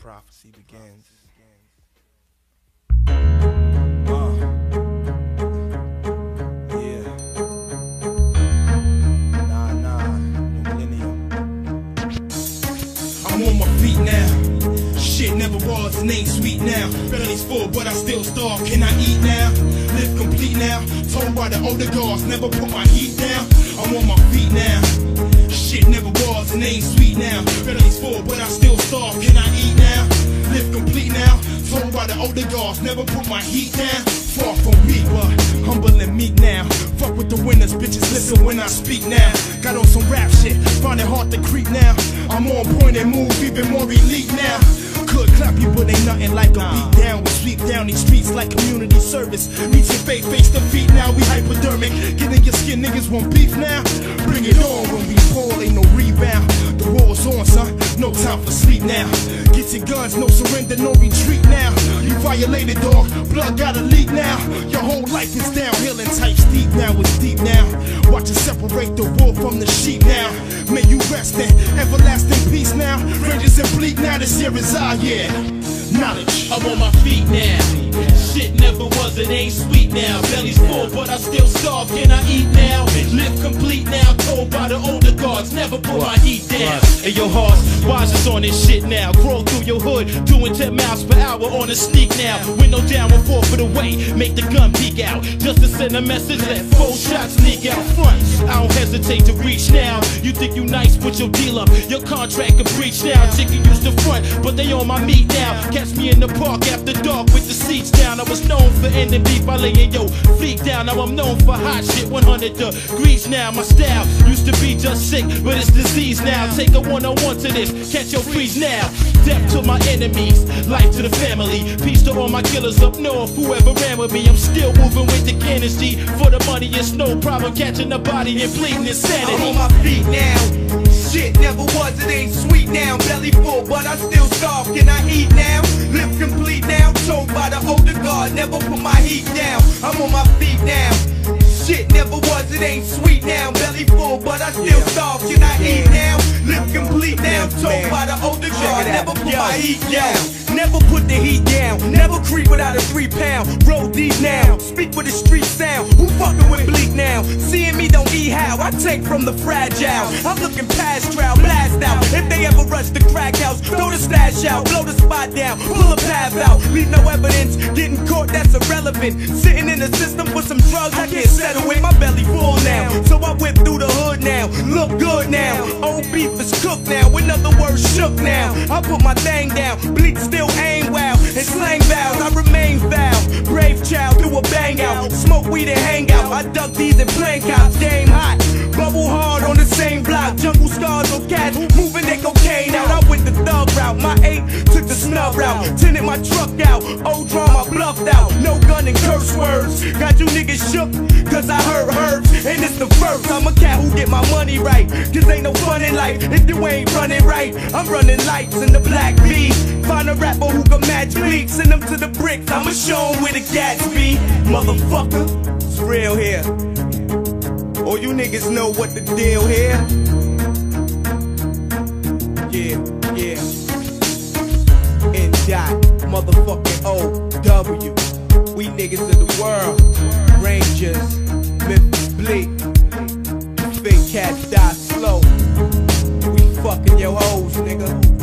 prophecy begins. Yeah. New millennium. I'm on my feet now. Shit never was and ain't sweet now. Belly's full, but I still starve. Can I eat now? Live complete now. Told by the older guards, never put my heat down. I'm on my feet now. Shit never was and ain't sweet now. Belly's full, but I still starve. Can I eat now? Live complete now. Told by the older guards, never put my heat down. Far from weak, but humble and meek now. Fuck with the winners, bitches listen when I speak now. Got on some rap shit, find it hard to creep now. I'm on point and move, even more elite now. Could clap you, but ain't nothing like a beat down. We sweep down these streets like community service. Meet your fate, face to feet now. We hypodermic, get in your skin, niggas want beef now. Bring it on when we pull, ain't no rebound. The war's on, son, no time for sleep now. Get your guns, no surrender, no retreat now. You violated, dog, blood gotta leak now. Your whole life is downhill and tight steep now. It's deep now. Watch it separate the wolf from the sheep now. May you rest in everlasting peace now. Ranjahz and Bleek now, this here is our year. Knowledge. I'm on my feet now. Shit never was and ain't sweet now. Belly's full, but I still starve. Can I eat now? Live complete now. Told by the older guards, never put my heat down. Hey, your heart's wise is on this shit now. Crawl through your hood, doing 10 miles per hour on a sneak now. Window down, we're 4 foot away. Make the gun peek out, just to send a message. Let 4 shots sneak out front. I don't hesitate to reach now. You think you nice, put your deal up. Your contract can breach now. Chicken used to front, but they on my meat now. Catch me in the park after dark with the seats down. I was known for ending beef by laying yo fleek down. Now I'm known for hot shit, 100 degrees now. My style used to be just sick, but it's disease now. Take a 101 to this, catch your freeze now. Death to my enemies, life to the family. Peace to all my killers up north, whoever ran with me. I'm still moving with the cannons, G. For the money, it's no problem catching the body and pleading insanity. I'm on my feet now. Shit never was, it ain't sweet now. Belly full, but I still starve. Can I eat now? Live complete now. Told by the older guard, never put my heat down. I'm on my feet now. Shit never was, it ain't sweet now. Belly full, but I still starve. Can I eat now? Live complete now. Told by the older guard, never put my heat down. Never put the heat down. Never creep without a 3 pound. Roll deep now. Speak with the street sound. Who fucking with Bleek now? Seeing me don't eat how. I take from the fragile. I'm looking past trial, blast out. If they ever rush the crack house, throw the stash out, blow the spot down, pull a path out. Leave no evidence. Getting caught, that's irrelevant. Sitting in the system with some drugs, I can't settle with. My belly full now, so I whip through the hood now. Look good now. Old beef is cooked now. In other words, shook now. I put my thing down. Bleek still aim wild and slang vows. I remain foul. Brave child, do a bang out. Smoke weed and hang out. I duck these and plank out. Game hot. Bubble hard on the same block. Jungle scars on cats. Moving their cocaine out. I went the thug route. My 8 took the snub route. Tinted my truck out. Old drama bluffed out. No gun and curse words. Got you niggas shook. Cause I heard herbs. And it's the first. I'm a cat who get my money right. Cause ain't no fun in life if you ain't running right. I'm running lights in the black B. Find a rapper who can match Bleek. Send them to the bricks. I'ma show 'em where the cats be. Motherfucker, it's real here. All you niggas know what the deal here. Yeah. N dot, motherfucking O-W. We niggas of the world. Ranjahz, Memphis Bleek. Fake cats die slow. We fucking your hoes, nigga.